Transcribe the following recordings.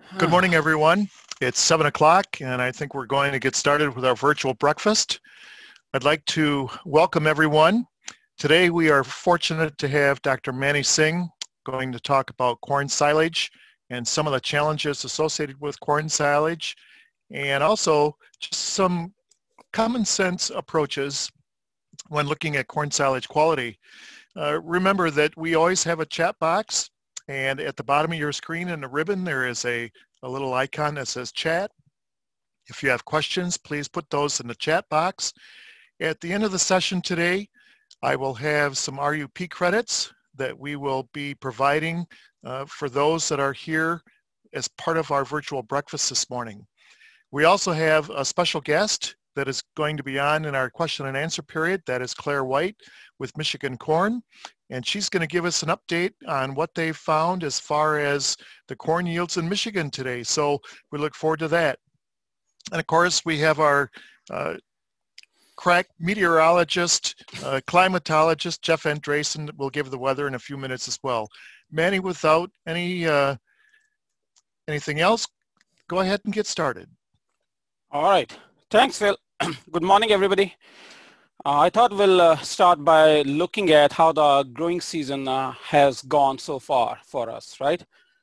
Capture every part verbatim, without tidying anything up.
Good morning, everyone. It's seven o'clock, and I think we're going to get started with our virtual breakfast. I'd like to welcome everyone. Today, we are fortunate to have Doctor Mani Singh going to talk about corn silage and some of the challenges associated with corn silage, and also just some common sense approaches when looking at corn silage quality. Uh, remember that we always have a chat box, and at the bottom of your screen in the ribbon, there is a, a little icon that says chat. If you have questions, please put those in the chat box. At the end of the session today, I will have some R U P credits that we will be providing uh, for those that are here as part of our virtual breakfast this morning. We also have a special guest that is going to be on in our question and answer period. That is Claire White with Michigan Corn. And she's going to give us an update on what they've found as far as the corn yields in Michigan today. So we look forward to that. And of course, we have our uh, crack meteorologist, uh, climatologist, Jeff Andresen, that will give the weather in a few minutes as well. Manny, without any uh, anything else, go ahead and get started. All right. Thanks, Phil. Good morning, everybody. Uh, I thought we'll uh, start by looking at how the growing season uh, has gone so far for us, right?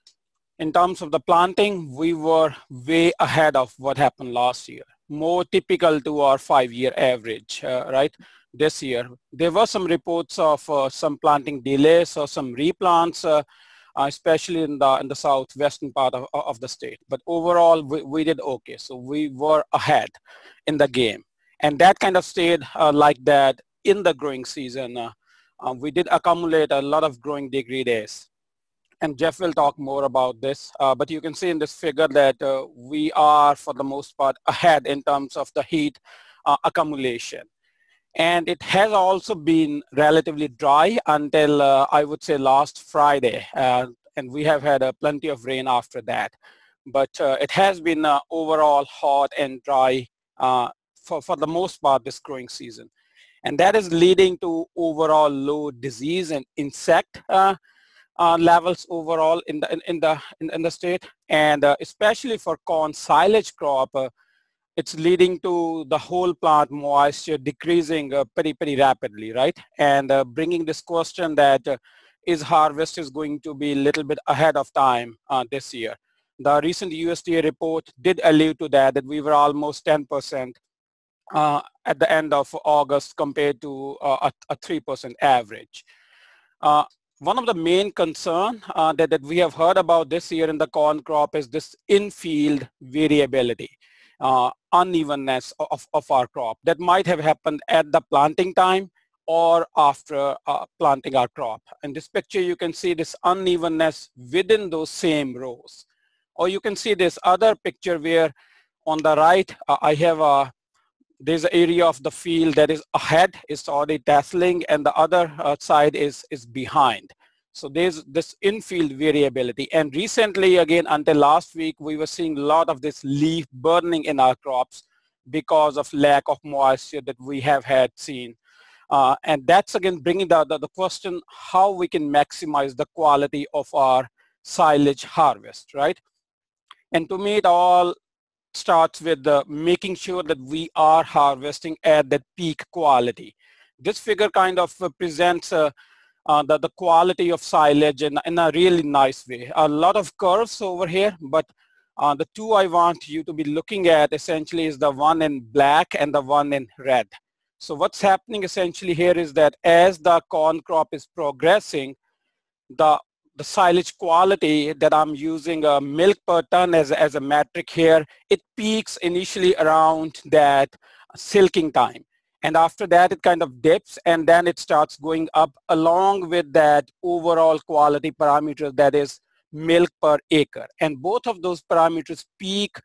In terms of the planting, we were way ahead of what happened last year, more typical to our five-year average, uh, right? This year, there were some reports of uh, some planting delays or some replants, uh, uh, especially in the in the southwestern part of, of the state. But overall, we, we did okay. So we were ahead in the game. And that kind of stayed uh, like that in the growing season. Uh, uh, we did accumulate a lot of growing degree days. And Jeff will talk more about this. Uh, but you can see in this figure that uh, we are, for the most part, ahead in terms of the heat uh, accumulation. And it has also been relatively dry until, uh, I would say, last Friday. Uh, and we have had uh, plenty of rain after that. But uh, it has been uh, overall hot and dry uh, For, for the most part this growing season. And that is leading to overall low disease and insect uh, uh, levels overall in the, in, in the, in, in the state. And uh, especially for corn silage crop, uh, it's leading to the whole plant moisture decreasing uh, pretty, pretty rapidly, right? And uh, bringing this question that uh, is harvest is going to be a little bit ahead of time uh, this year. The recent U S D A report did allude to that, that we were almost ten percent Uh, at the end of August compared to uh, a, a three percent average. Uh, one of the main concern uh, that, that we have heard about this year in the corn crop is this in-field variability, uh, unevenness of, of our crop that might have happened at the planting time or after uh, planting our crop. In this picture, you can see this unevenness within those same rows. Or you can see this other picture where on the right, uh, I have a there's an area of the field that is ahead, is already tasseling, and the other uh, side is, is behind. So there's this in-field variability. And recently, again, until last week, we were seeing a lot of this leaf burning in our crops because of lack of moisture that we have had seen. Uh, and that's, again, bringing the, the, the question how we can maximize the quality of our silage harvest, right? And to me, it all starts with uh, making sure that we are harvesting at that peak quality. This figure kind of uh, presents uh, uh, the, the quality of silage in, in a really nice way. A lot of curves over here, but uh, the two I want you to be looking at essentially is the one in black and the one in red. So what's happening essentially here is that as the corn crop is progressing, the the silage quality that I'm using uh, milk per ton as, as a metric here, it peaks initially around that silking time. And after that, it kind of dips and then it starts going up along with that overall quality parameter that is milk per acre. And both of those parameters peak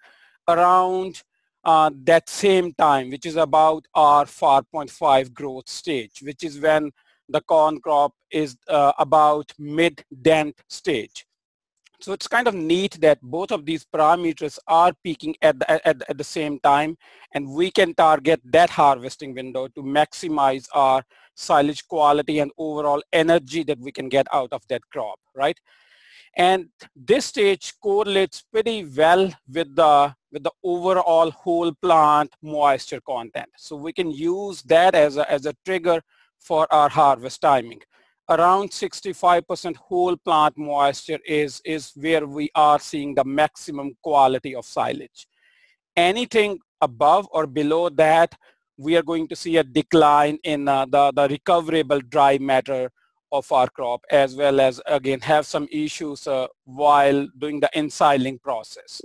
around uh, that same time, which is about our four point five growth stage, which is when the corn crop is uh, about mid-dent stage. So it's kind of neat that both of these parameters are peaking at the, at, at the same time, and we can target that harvesting window to maximize our silage quality and overall energy that we can get out of that crop, right? And this stage correlates pretty well with the, with the overall whole plant moisture content. So we can use that as a, as a trigger for our harvest timing. Around sixty-five percent whole plant moisture is, is where we are seeing the maximum quality of silage. Anything above or below that, we are going to see a decline in uh, the, the recoverable dry matter of our crop, as well as, again, have some issues uh, while doing the ensiling process.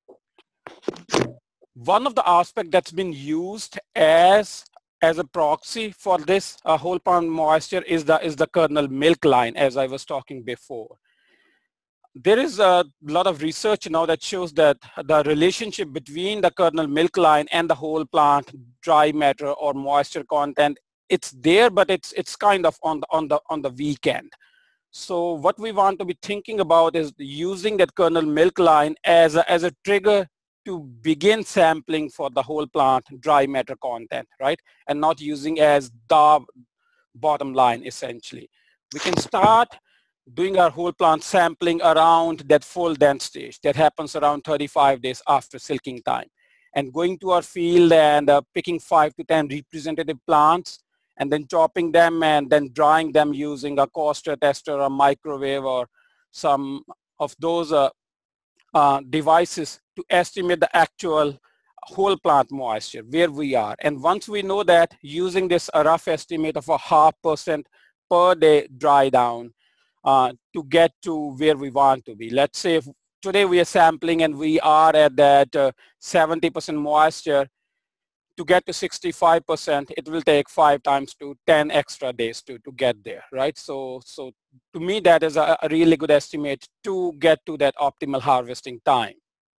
One of the aspects that's been used as as a proxy for this uh, whole plant moisture is the is the kernel milk line, as I was talking before. There is a lot of research now that shows that the relationship between the kernel milk line and the whole plant dry matter or moisture content, it's there, but it's it's kind of on the on the on the weak end. So what we want to be thinking about is using that kernel milk line as a, as a trigger to begin sampling for the whole plant dry matter content, right? And not using as the bottom line, essentially. We can start doing our whole plant sampling around that full dense stage that happens around thirty-five days after silking time, and going to our field and uh, picking five to ten representative plants and then chopping them and then drying them using a Coster tester or a microwave or some of those uh, uh, devices to estimate the actual whole plant moisture, where we are. And once we know that, using this a rough estimate of a half percent per day dry down uh, to get to where we want to be. Let's say if today we are sampling and we are at that uh, seventy percent moisture. To get to sixty-five percent, it will take five times to ten extra days to, to get there, right? So, so to me, that is a, a really good estimate to get to that optimal harvesting time.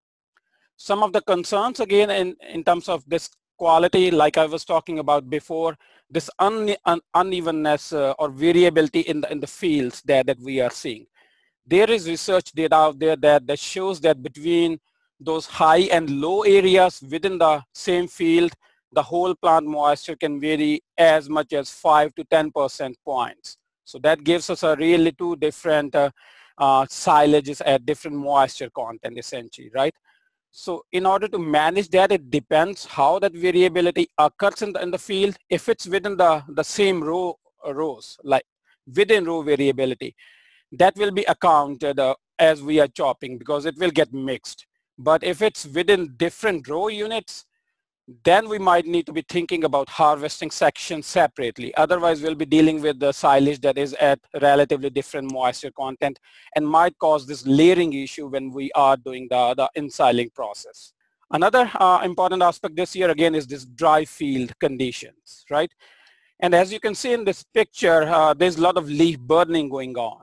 Some of the concerns, again, in, in terms of this quality, like I was talking about before, this un, un, unevenness uh, or variability in the, in the fields that, that we are seeing. There is research data out there that, that shows that between those high and low areas within the same field, the whole plant moisture can vary as much as five to ten percent points. So that gives us a really two different uh, uh, silages at different moisture content, essentially, right? So in order to manage that, it depends how that variability occurs in the, in the field. If it's within the, the same row uh, rows, like within row variability, that will be accounted uh, as we are chopping, because it will get mixed. But if it's within different row units, then we might need to be thinking about harvesting sections separately. Otherwise, we'll be dealing with the silage that is at relatively different moisture content and might cause this layering issue when we are doing the, the ensiling process. Another uh, important aspect this year, again, is this dry field conditions, right? And as you can see in this picture, uh, there's a lot of leaf burning going on.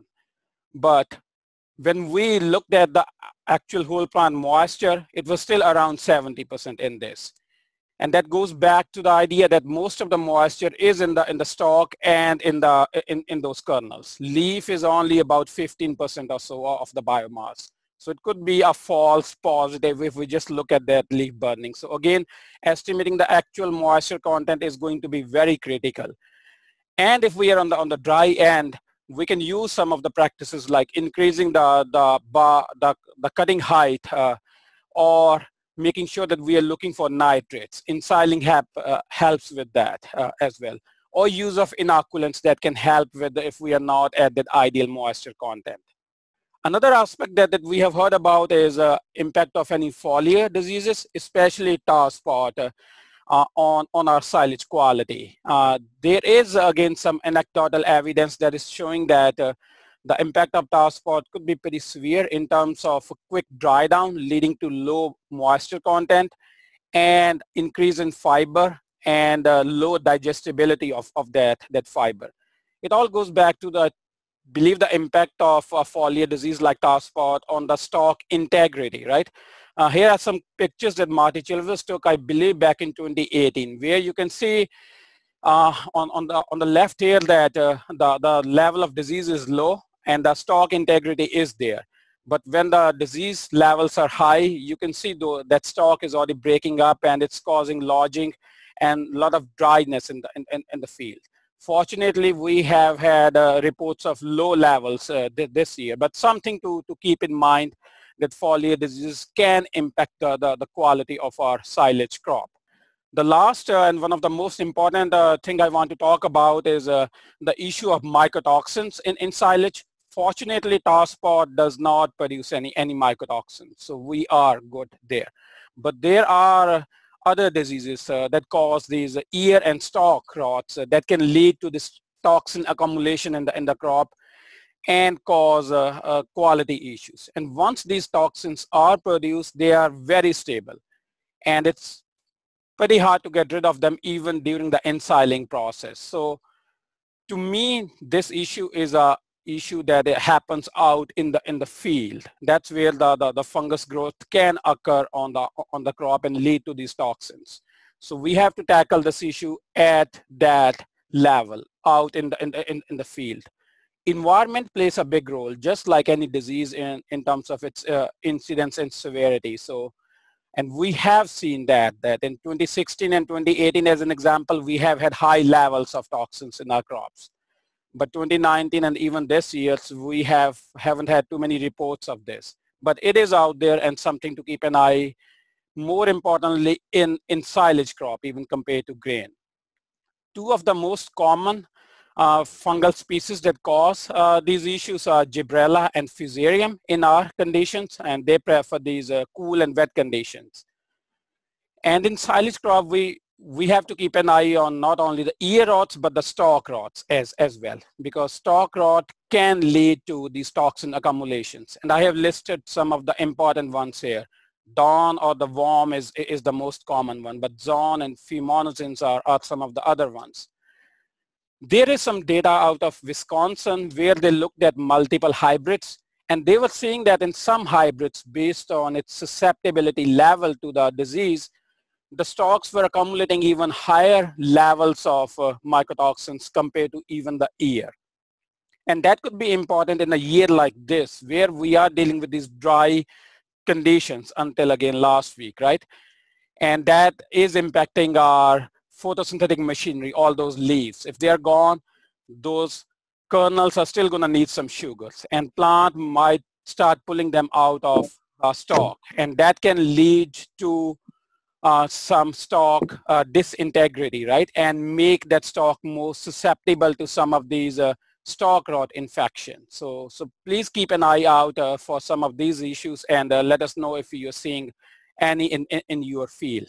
But when we looked at the actual whole plant moisture, it was still around seventy percent in this. And that goes back to the idea that most of the moisture is in the in the stalk and in the in, in those kernels. Leaf is only about fifteen percent or so of the biomass. So it could be a false positive if we just look at that leaf burning. So again, estimating the actual moisture content is going to be very critical. And if we are on the on the dry end, we can use some of the practices like increasing the the bar, the, the cutting height uh, or making sure that we are looking for nitrates. Ensiling help, uh, helps with that uh, as well. Or use of inoculants that can help with the, if we are not at that ideal moisture content. Another aspect that, that we have heard about is uh, impact of any foliar diseases, especially tar spot uh, uh, on, on our silage quality. Uh, there is, again, some anecdotal evidence that is showing that uh, the impact of tar spot could be pretty severe in terms of a quick dry down leading to low moisture content and increase in fiber and uh, low digestibility of, of that, that fiber. It all goes back to the, believe the impact of a foliar disease like tar spot on the stalk integrity, right? Uh, here are some pictures that Marty Chilvers took, I believe, back in twenty eighteen, where you can see uh, on, on, the, on the left here that uh, the, the level of disease is low and the stalk integrity is there. But when the disease levels are high, you can see though that stalk is already breaking up and it's causing lodging and a lot of dryness in the, in, in the field. Fortunately, we have had uh, reports of low levels uh, th this year, but something to, to keep in mind that foliar diseases can impact uh, the, the quality of our silage crop. The last uh, and one of the most important uh, thing I want to talk about is uh, the issue of mycotoxins in, in silage. Fortunately, tar spot does not produce any, any mycotoxins, so we are good there. But there are other diseases uh, that cause these ear and stalk rots uh, that can lead to this toxin accumulation in the, in the crop and cause uh, uh, quality issues. And once these toxins are produced, they are very stable. And it's pretty hard to get rid of them even during the ensiling process. So to me, this issue is a issue that it happens out in the in the field. That's where the, the, the fungus growth can occur on the on the crop and lead to these toxins. So we have to tackle this issue at that level out in the in the, in, in the field. Environment plays a big role, just like any disease in, in terms of its uh, incidence and severity. So, and we have seen that, that in twenty sixteen and twenty eighteen, as an example, we have had high levels of toxins in our crops. But twenty nineteen and even this year, we have, haven't had too many reports of this. But it is out there and something to keep an eye, more importantly, in, in silage crop, even compared to grain. Two of the most common uh, fungal species that cause uh, these issues are Gibberella and Fusarium in our conditions, and they prefer these uh, cool and wet conditions. And in silage crop, we we have to keep an eye on not only the ear rots, but the stalk rots as, as well, because stalk rot can lead to these toxin accumulations. And I have listed some of the important ones here. Dawn or the worm is, is the most common one, but Zon and Fumonigens are, are some of the other ones. There is some data out of Wisconsin where they looked at multiple hybrids, and they were seeing that in some hybrids, based on its susceptibility level to the disease, the stalks were accumulating even higher levels of uh, mycotoxins compared to even the ear. And that could be important in a year like this, where we are dealing with these dry conditions until again last week, right? And that is impacting our photosynthetic machinery, all those leaves. If they are gone, those kernels are still gonna need some sugars, and plant might start pulling them out of uh, stalk. And that can lead to Uh, some stalk uh, disintegrity, right? And make that stalk more susceptible to some of these uh, stalk rot infections. So, so please keep an eye out uh, for some of these issues, and uh, let us know if you're seeing any in, in, in your field.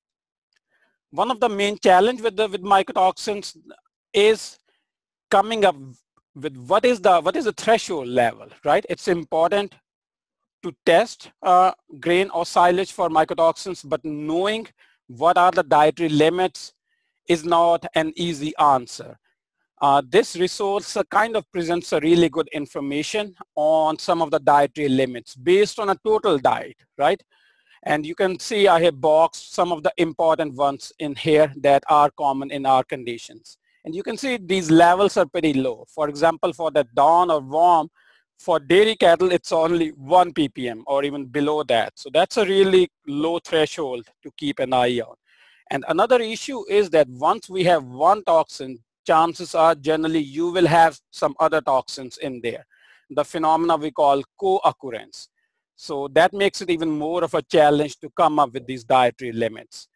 One of the main challenge with the with mycotoxins is coming up with what is the what is the threshold level, right? It's important to test uh, grain or silage for mycotoxins, but knowing what are the dietary limits is not an easy answer. Uh, this resource uh, kind of presents a really good information on some of the dietary limits based on a total diet, right? And you can see I have boxed some of the important ones in here that are common in our conditions. And you can see these levels are pretty low. For example, for the dawn or worm, for dairy cattle, it's only one P P M or even below that. So that's a really low threshold to keep an eye on. And another issue is that once we have one toxin, chances are generally you will have some other toxins in there. The phenomena we call co-occurrence. So that makes it even more of a challenge to come up with these dietary limits.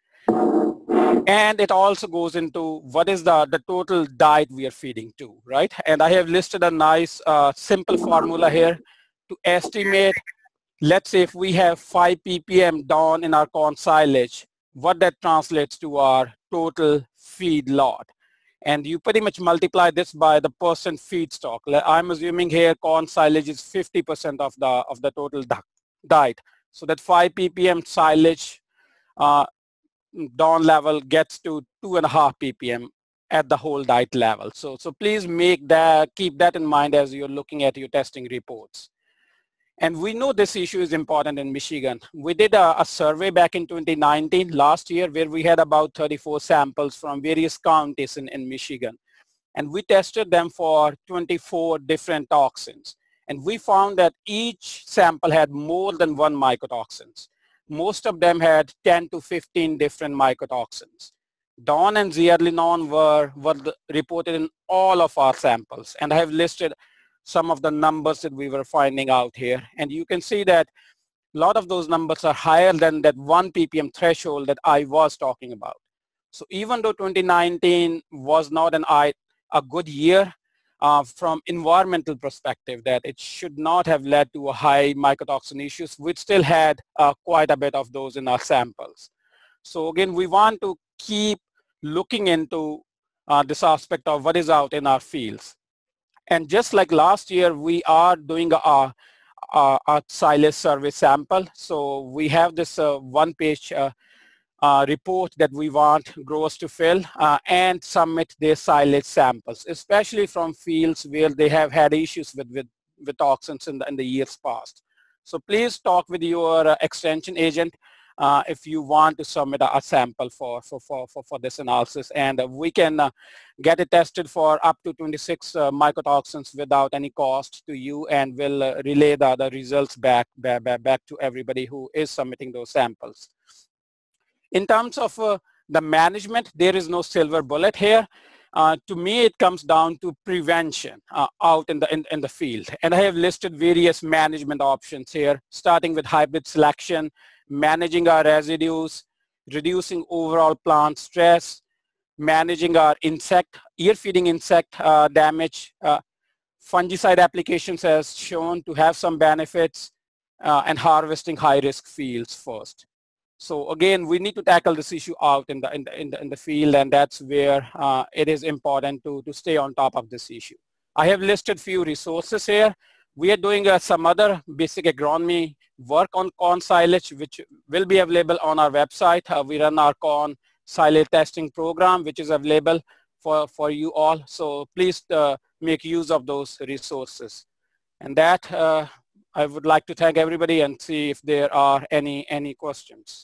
And it also goes into what is the, the total diet we are feeding to, right? And I have listed a nice uh, simple formula here to estimate, let's say if we have five P P M dawn in our corn silage, what that translates to our total feed lot. And you pretty much multiply this by the percent feedstock. I'm assuming here corn silage is fifty percent of the, of the total diet. So that five P P M silage uh, dawn level gets to two and a half P P M at the whole diet level. So, so please make that, keep that in mind as you're looking at your testing reports. And we know this issue is important in Michigan. We did a, a survey back in twenty nineteen, last year, where we had about thirty-four samples from various counties in, in Michigan. And we tested them for twenty-four different toxins. And we found that each sample had more than one mycotoxins. Most of them had ten to fifteen different mycotoxins. DON and zearalenone were, were the, reported in all of our samples. And I have listed some of the numbers that we were finding out here. And you can see that a lot of those numbers are higher than that one p p m threshold that I was talking about. So even though twenty nineteen was not an I, a good year uh, from environmental perspective, that it should not have led to a high mycotoxin issues, we still had uh, quite a bit of those in our samples. So again, we want to keep looking into uh, this aspect of what is out in our fields. And just like last year, we are doing a, a, a silage survey sample. So we have this uh, one-page uh, uh, report that we want growers to fill uh, and submit their silage samples, especially from fields where they have had issues with, with, with toxins in the, in the years past. So please talk with your uh, extension agent Uh, if you want to submit a, a sample for, for, for, for, for this analysis. And uh, we can uh, get it tested for up to twenty-six uh, mycotoxins without any cost to you, and we'll uh, relay the, the results back, back, back to everybody who is submitting those samples. In terms of uh, the management, there is no silver bullet here. Uh, to me, it comes down to prevention uh, out in the, in, in the field. And I have listed various management options here, starting with hybrid selection, managing our residues, reducing overall plant stress, managing our insect, ear-feeding insect uh, damage. Uh, fungicide applications has shown to have some benefits, uh, and harvesting high-risk fields first. So again, we need to tackle this issue out in the, in the, in the, in the field, and that's where uh, it is important to, to stay on top of this issue. I have listed few resources here. We are doing uh, some other basic agronomy work on corn silage, which will be available on our website. Uh, we run our corn silage testing program, which is available for, for you all. So please uh, make use of those resources. And that, uh, I would like to thank everybody and see if there are any, any questions.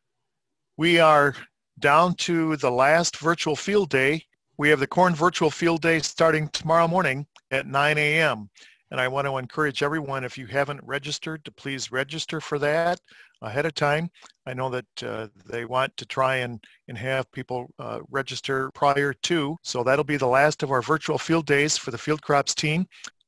We are down to the last virtual field day. We have the corn virtual field day starting tomorrow morning at nine A M And I want to encourage everyone, if you haven't registered, to please register for that ahead of time. I know that uh, they want to try and, and have people uh, register prior to, so that'll be the last of our virtual field days for the Field Crops team.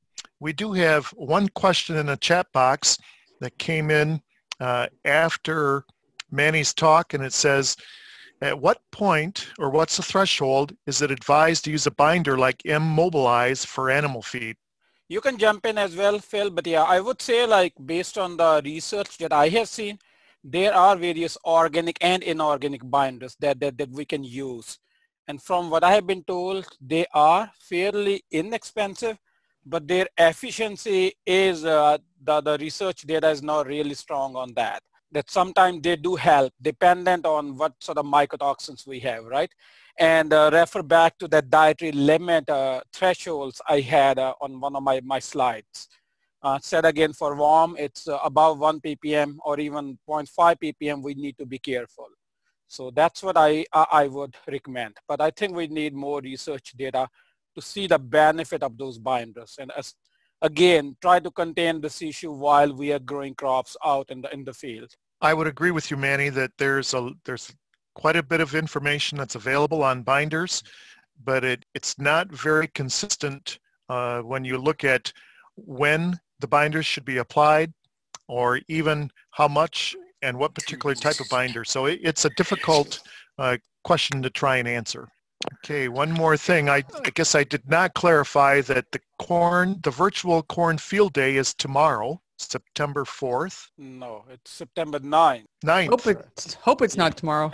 We do have one question in the chat box that came in uh, after Manny's talk, and it says, at what point, or what's the threshold, is it advised to use a binder like M-Mobilize for animal feed? You can jump in as well, Phil, but yeah, I would say, like, based on the research that I have seen, there are various organic and inorganic binders that, that, that we can use. And from what I have been told, they are fairly inexpensive, but their efficiency is, uh, the, the research data is not really strong on that. That sometimes they do help, dependent on what sort of mycotoxins we have, right? And uh, refer back to that dietary limit uh, thresholds I had uh, on one of my, my slides. Uh, said again, for worm, it's uh, above one p p m or even zero point five p p m, we need to be careful. So that's what I, I would recommend. But I think we need more research data to see the benefit of those binders. And as, again, try to contain this issue while we are growing crops out in the, in the field. I would agree with you, Manny, that there's a, there's quite a bit of information that's available on binders, but it, it's not very consistent uh, when you look at when the binders should be applied, or even how much and what particular type of binder. So it, it's a difficult uh, question to try and answer. Okay, one more thing. I, I guess I did not clarify that the corn, the virtual corn field day is tomorrow, September fourth. No, it's September ninth. ninth. Hope it's, hope it's not tomorrow.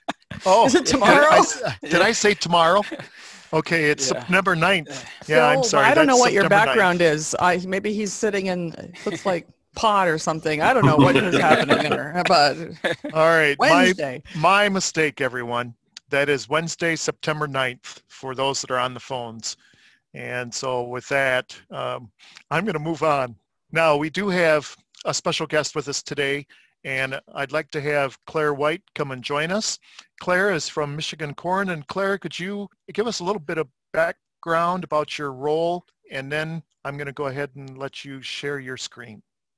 Oh, is it tomorrow? Did I, did I say tomorrow? Okay, it's yeah. September ninth. Yeah, so, I'm sorry. I don't know what September your background ninth. is. I maybe he's sitting in, looks like pot or something. I don't know what is happening there, but all right, Wednesday. My, my mistake, everyone. That is Wednesday, September ninth, for those that are on the phones. And so with that, um, I'm going to move on. Now, we do have a special guest with us today, and I'd like to have Claire White come and join us. Claire is from Michigan Corn, and Claire, could you give us a little bit of background about your role, and then I'm going to go ahead and let you share your screen.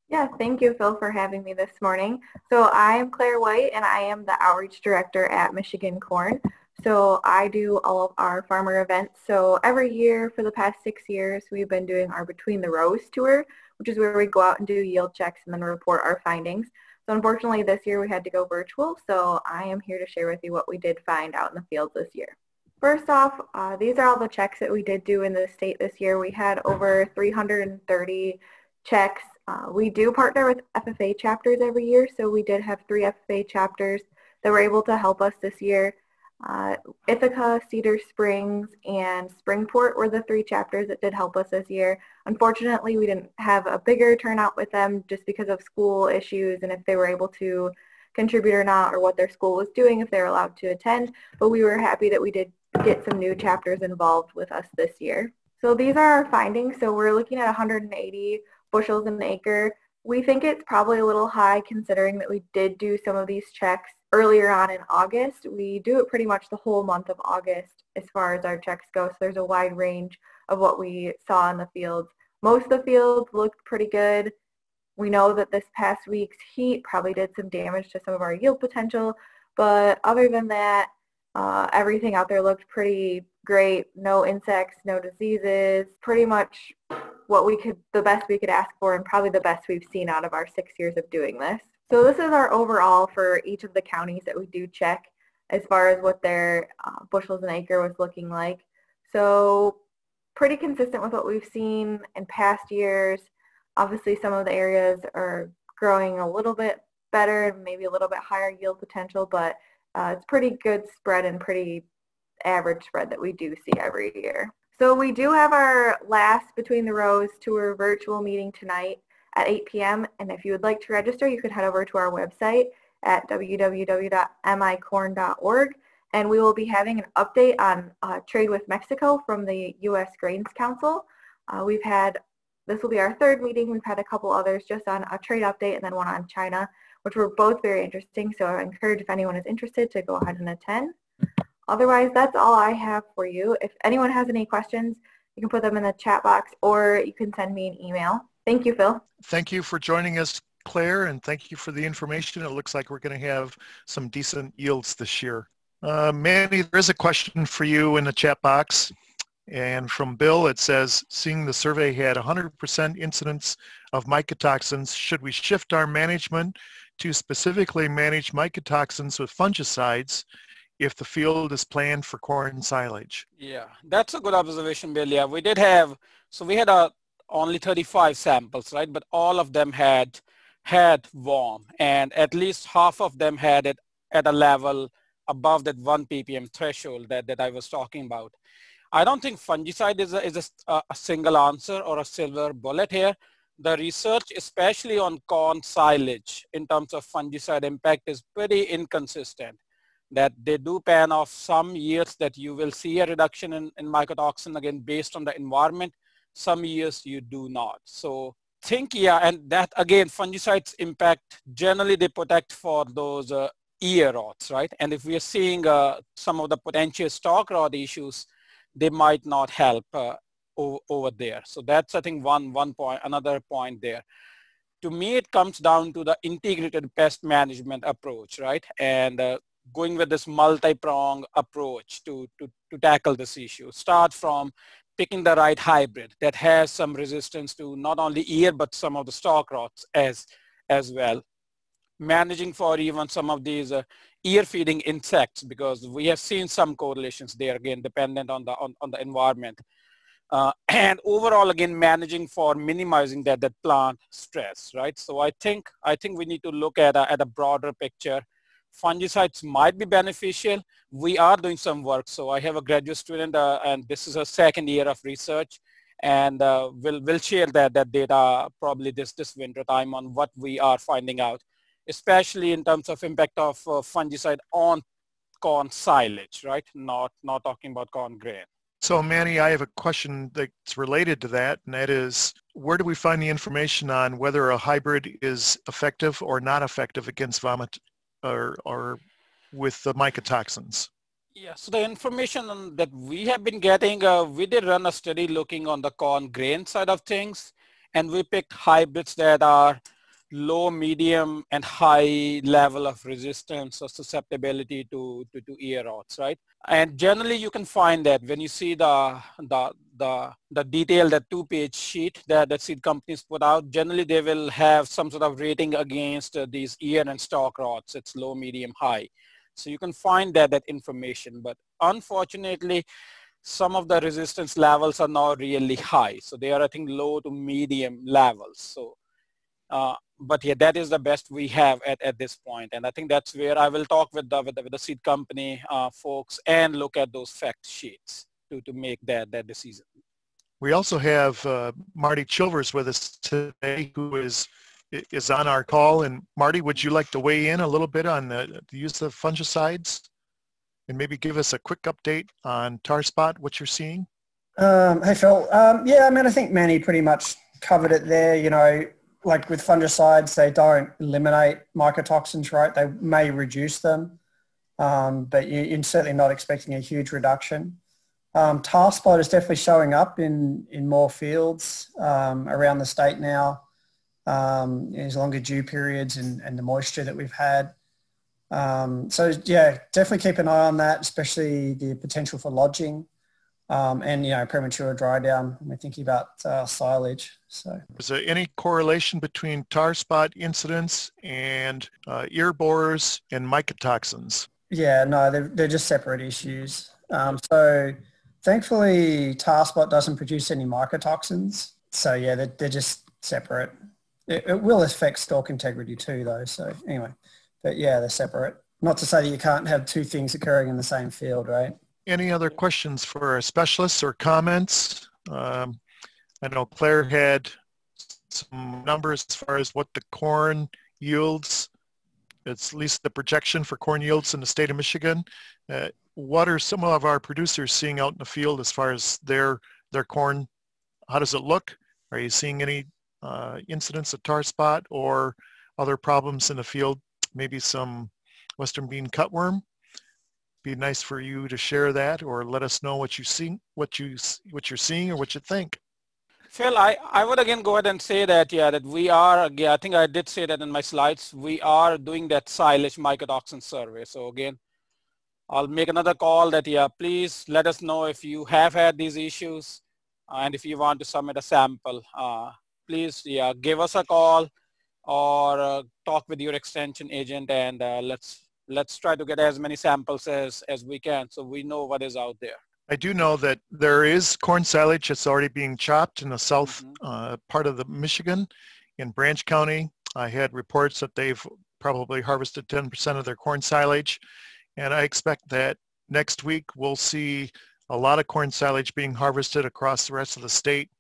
Yeah, thank you, Phil, for having me this morning. So I am Claire White, and I am the Outreach Director at Michigan Corn. So I do all of our farmer events. So every year for the past six years, we've been doing our Between the Rows tour, which is where we go out and do yield checks and then report our findings. So unfortunately, this year we had to go virtual, so I am here to share with you what we did find out in the fields this year. First off, uh, these are all the checks that we did do in the state this year. We had over three hundred thirty checks. Uh, we do partner with F F A chapters every year, so we did have three F F A chapters that were able to help us this year. Uh, Ithaca, Cedar Springs, and Springport were the three chapters that did help us this year. Unfortunately, we didn't have a bigger turnout with them just because of school issues and if they were able to contribute or not, or what their school was doing, if they were allowed to attend, but we were happy that we did get some new chapters involved with us this year. So these are our findings. So we're looking at one hundred eighty bushels an acre. We think it's probably a little high considering that we did do some of these checks earlier on in August. We do it pretty much the whole month of August as far as our checks go, so there's a wide range of what we saw in the fields. Most of the fields looked pretty good. We know that this past week's heat probably did some damage to some of our yield potential, but other than that, uh, everything out there looked pretty great. No insects, no diseases, pretty much what we could, the best we could ask for, and probably the best we've seen out of our six years of doing this. So this is our overall for each of the counties that we do check as far as what their uh, bushels an acre was looking like. So pretty consistent with what we've seen in past years. Obviously some of the areas are growing a little bit better and maybe a little bit higher yield potential, but uh, it's pretty good spread and pretty average spread that we do see every year. So we do have our last Between the Rows tour virtual meeting tonight at eight p m And if you would like to register, you could head over to our website at w w w dot m i corn dot org. And we will be having an update on uh, trade with Mexico from the U S Grains Council. Uh, we've had, this will be our third meeting. We've had a couple others just on a trade update and then one on China, which were both very interesting. So I encourage if anyone is interested to go ahead and attend. Otherwise, that's all I have for you. If anyone has any questions, you can put them in the chat box or you can send me an email. Thank you, Phil. Thank you for joining us, Claire, and thank you for the information. It looks like we're going to have some decent yields this year. Uh, Manny, there is a question for you in the chat box. And from Bill, it says, seeing the survey had one hundred percent incidence of mycotoxins, should we shift our management to specifically manage mycotoxins with fungicides if the field is planned for corn silage? Yeah, that's a good observation, Bill. Yeah, we did have, so we had a, only thirty-five samples, right? But all of them had had worm, and at least half of them had it at a level above that one p p m threshold that, that I was talking about. I don't think fungicide is, a, is a, a single answer or a silver bullet here. The research, especially on corn silage in terms of fungicide impact, is pretty inconsistent. That they do pan off some years that you will see a reduction in, in mycotoxin, again, based on the environment. Some years you do not. So think, yeah, and that again, fungicides impact, generally they protect for those uh, ear rots, right? And if we are seeing uh, some of the potential stalk rot issues, they might not help uh, over, over there. So that's, I think, one, one point, another point there. To me, it comes down to the integrated pest management approach, right? And uh, going with this multi-pronged approach to, to, to tackle this issue. Start from picking the right hybrid that has some resistance to not only ear, but some of the stalk rots as, as well. Managing for even some of these uh, ear feeding insects, because we have seen some correlations there, again, dependent on the, on, on the environment. Uh, and overall, again, managing for minimizing that, that plant stress, right? So I think, I think we need to look at a, at a broader picture. Fungicides might be beneficial. We are doing some work. So I have a graduate student uh, and this is her second year of research, and uh, we'll, we'll share that, that data probably this, this winter time on what we are finding out, especially in terms of impact of uh, fungicide on corn silage, right? Not, not talking about corn grain. So Manny, I have a question that's related to that, and that is, where do we find the information on whether a hybrid is effective or not effective against vomit or, or with the mycotoxins? Yeah, so the information that we have been getting, uh, we did run a study looking on the corn grain side of things, and we picked hybrids that are low, medium, and high level of resistance or susceptibility to, to, to ear rots, right? And generally you can find that when you see the, the, the, the detail, that two-page sheet that, that seed companies put out, generally they will have some sort of rating against uh, these ear and stalk rots. It's low, medium, high. So you can find that, that information, but unfortunately, some of the resistance levels are not really high. So they are, I think, low to medium levels. So, uh, but yeah, that is the best we have at, at this point. And I think that's where I will talk with the, with the, with the seed company uh, folks and look at those fact sheets to, to make that, that decision. We also have uh, Marty Chilvers with us today, who is is on our call. And Marty, would you like to weigh in a little bit on the, the use of fungicides and maybe give us a quick update on tar spot, what you're seeing? Um, hey, Phil. Um, yeah, I mean, I think Manny pretty much covered it there. You know, like with fungicides, they don't eliminate mycotoxins, right? They may reduce them, um, but you, you're certainly not expecting a huge reduction. Um, tar spot is definitely showing up in, in more fields um, around the state now. Um, there's longer dew periods and, and the moisture that we've had. Um, so yeah, definitely keep an eye on that, especially the potential for lodging um, and, you know, premature dry down when we're thinking about uh, silage. So is there any correlation between tar spot incidents and uh, ear borers and mycotoxins? Yeah, no, they're, they're just separate issues. Um, so thankfully, tar spot doesn't produce any mycotoxins. So yeah, they're, they're just separate. It, it will affect stalk integrity too, though. So anyway, but yeah, they're separate. Not to say that you can't have two things occurring in the same field, right? Any other questions for our specialists or comments? Um, I know Claire had some numbers as far as what the corn yields. It's at least the projection for corn yields in the state of Michigan. Uh, what are some of our producers seeing out in the field as far as their their corn? How does it look? Are you seeing any uh, incidents of tar spot or other problems in the field? Maybe some western bean cutworm? Be nice for you to share that or let us know what you see, what you what you're seeing or what you think. Phil, I, I would again go ahead and say that, yeah, that we are, yeah, I think I did say that in my slides, we are doing that silage mycotoxin survey. So again, I'll make another call that, yeah, please let us know if you have had these issues and if you want to submit a sample. Uh, please, yeah, give us a call or uh, talk with your extension agent and uh, let's let's try to get as many samples as, as we can so we know what is out there. I do know that there is corn silage that's already being chopped in the south Mm-hmm. uh, part of the Michigan in Branch County. I had reports that they've probably harvested ten percent of their corn silage, and I expect that next week we'll see a lot of corn silage being harvested across the rest of the state.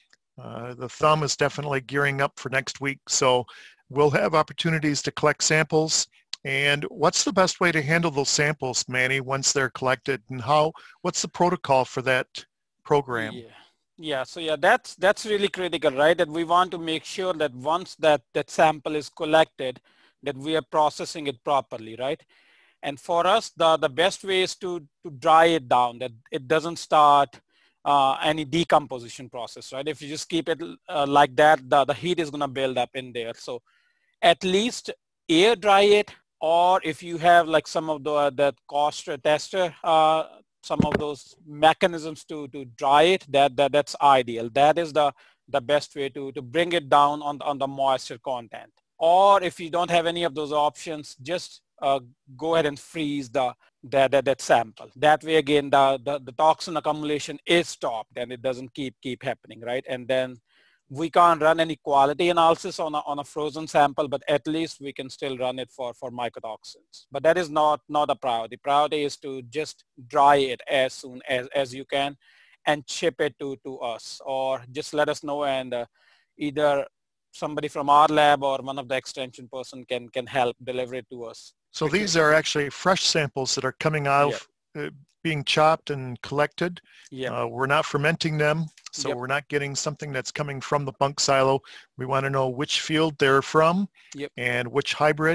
Uh, the thumb is definitely gearing up for next week, so we'll have opportunities to collect samples. And what's the best way to handle those samples, Manny, once they're collected, and how, what's the protocol for that program? Yeah. Yeah, so yeah, that's that's really critical, right? That we want to make sure that once that, that sample is collected, that we are processing it properly, right? And for us, the, the best way is to, to dry it down, that it doesn't start uh, any decomposition process, right? If you just keep it uh, like that, the, the heat is gonna build up in there. So at least air dry it, or if you have like some of the, uh, the cost tester, uh, some of those mechanisms to, to dry it, that, that that's ideal. That is the, the best way to, to bring it down on, on the moisture content. Or if you don't have any of those options, just uh, go ahead and freeze the, that, that, that sample. That way, again, the, the, the toxin accumulation is stopped and it doesn't keep, keep happening, right? And then we can't run any quality analysis on a, on a frozen sample, but at least we can still run it for, for mycotoxins. But that is not, not a priority. Priority is to just dry it as soon as, as you can and ship it to, to us, or just let us know, and uh, either somebody from our lab or one of the extension person can, can help deliver it to us. So these are actually fresh samples that are coming out, yep. uh, being chopped and collected. Yep. Uh, we're not fermenting them, so yep. we're not getting something that's coming from the bunk silo. We want to know which field they're from, yep. and which hybrid,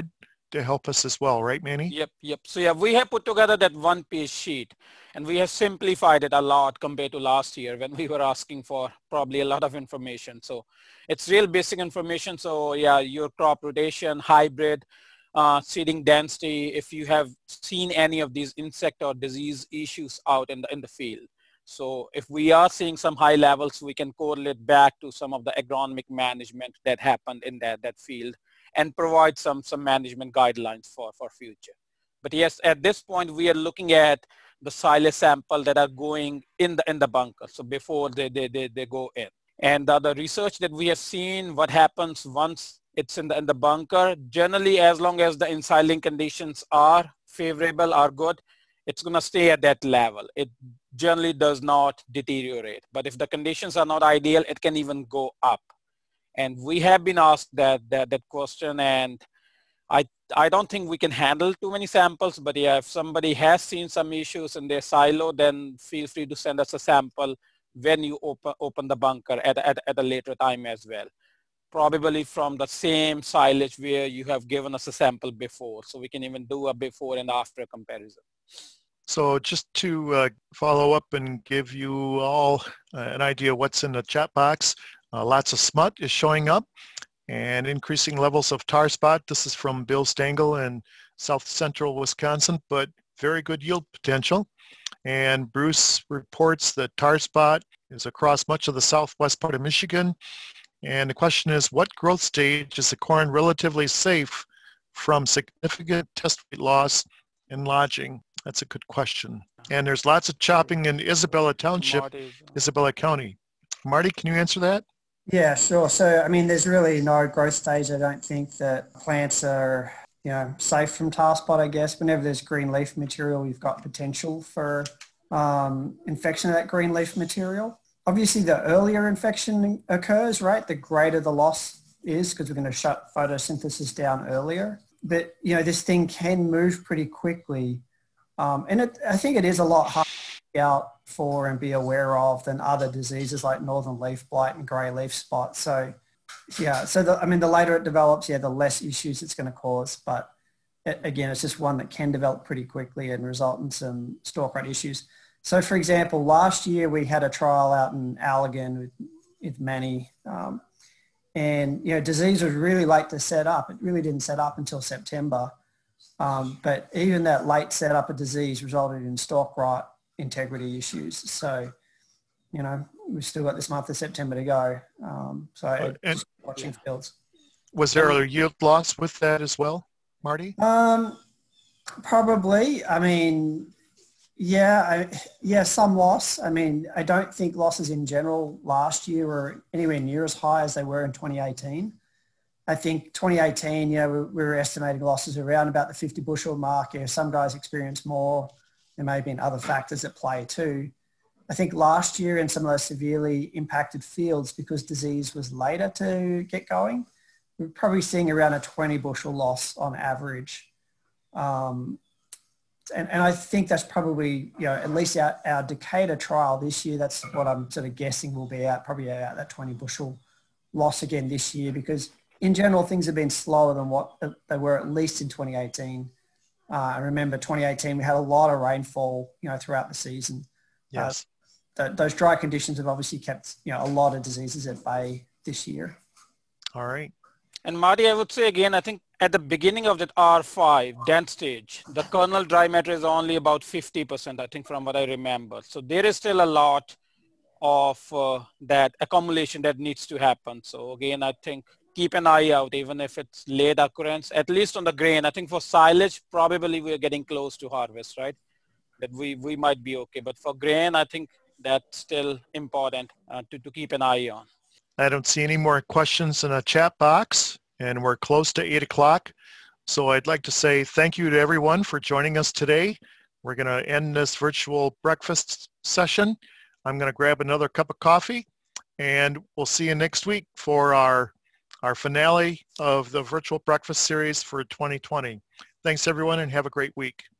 to help us as well, right, Manny? Yep, yep. So yeah, we have put together that one-page sheet, and we have simplified it a lot compared to last year when we were asking for probably a lot of information. So it's real basic information. So yeah, your crop rotation, hybrid, uh, seeding density, if you have seen any of these insect or disease issues out in the, in the field. So if we are seeing some high levels, we can correlate back to some of the agronomic management that happened in that, that field and provide some, some management guidelines for, for future. But yes, at this point, we are looking at the silage sample that are going in the, in the bunker. So before they, they, they, they go in. And the, the research that we have seen, what happens once it's in the, in the bunker, generally as long as the ensiling conditions are favorable, are good, it's going to stay at that level. It generally does not deteriorate. But if the conditions are not ideal, it can even go up. And we have been asked that, that, that question, and I, I don't think we can handle too many samples, but yeah, if somebody has seen some issues in their silo, then feel free to send us a sample when you open, open the bunker at, at, at a later time as well. Probably from the same silage where you have given us a sample before. So we can even do a before and after comparison. So just to uh, follow up and give you all uh, an idea what's in the chat box, uh, lots of smut is showing up and increasing levels of tar spot. This is from Bill Stengel in south central Wisconsin, but very good yield potential. And Bruce reports that tar spot is across much of the southwest part of Michigan. And the question is, what growth stage is the corn relatively safe from significant test weight loss and lodging? That's a good question. And there's lots of chopping in Isabella Township, Isabella County. Marty, can you answer that? Yeah, sure. So, I mean, there's really no growth stage. I don't think that plants are, you know, safe from tar spot, I guess. Whenever there's green leaf material, you've got potential for um, infection of that green leaf material. Obviously, the earlier infection occurs, right, the greater the loss is because we're going to shut photosynthesis down earlier. But, you know, this thing can move pretty quickly. Um, and it, I think it is a lot harder to be out for and be aware of than other diseases like northern leaf blight and grey leaf spot. So, yeah, so, the, I mean, the later it develops, yeah, the less issues it's going to cause. But, it, again, it's just one that can develop pretty quickly and result in some stalk rot issues. So, for example, last year we had a trial out in Allegan with, with Manny, um, and, you know, disease was really late to set up. It really didn't set up until September. Um, but even that late setup of disease resulted in stalk rot integrity issues. So, you know, we've still got this month of September to go. Um, so, and, watching fields. Was there a yield loss with that as well, Marty? Um, probably. I mean... Yeah, I, yeah, some loss. I mean, I don't think losses in general last year were anywhere near as high as they were in twenty eighteen. I think twenty eighteen, you know, we, we were estimating losses around about the fifty bushel mark. Yeah, some guys experienced more. There may have been other factors at play too. I think last year in some of those severely impacted fields, because disease was later to get going, we're probably seeing around a twenty bushel loss on average. Um, And, and I think that's probably, you know, at least our, our Decatur trial this year, that's what I'm sort of guessing will be out, probably out that twenty bushel loss again this year, because in general, things have been slower than what they were at least in twenty eighteen. Uh, I remember twenty eighteen, we had a lot of rainfall, you know, throughout the season. Yes. Uh, th- those dry conditions have obviously kept, you know, a lot of diseases at bay this year. All right. And Marty, I would say again, I think at the beginning of that R five, dent stage, the kernel dry matter is only about fifty percent, I think, from what I remember. So there is still a lot of uh, that accumulation that needs to happen. So again, I think keep an eye out, even if it's late occurrence, at least on the grain. I think for silage, probably we're getting close to harvest, right? That we, we might be okay. But for grain, I think that's still important uh, to, to keep an eye on. I don't see any more questions in the chat box, and we're close to eight o'clock. So I'd like to say thank you to everyone for joining us today. We're going to end this virtual breakfast session. I'm going to grab another cup of coffee, and we'll see you next week for our, our finale of the virtual breakfast series for twenty twenty. Thanks, everyone, and have a great week.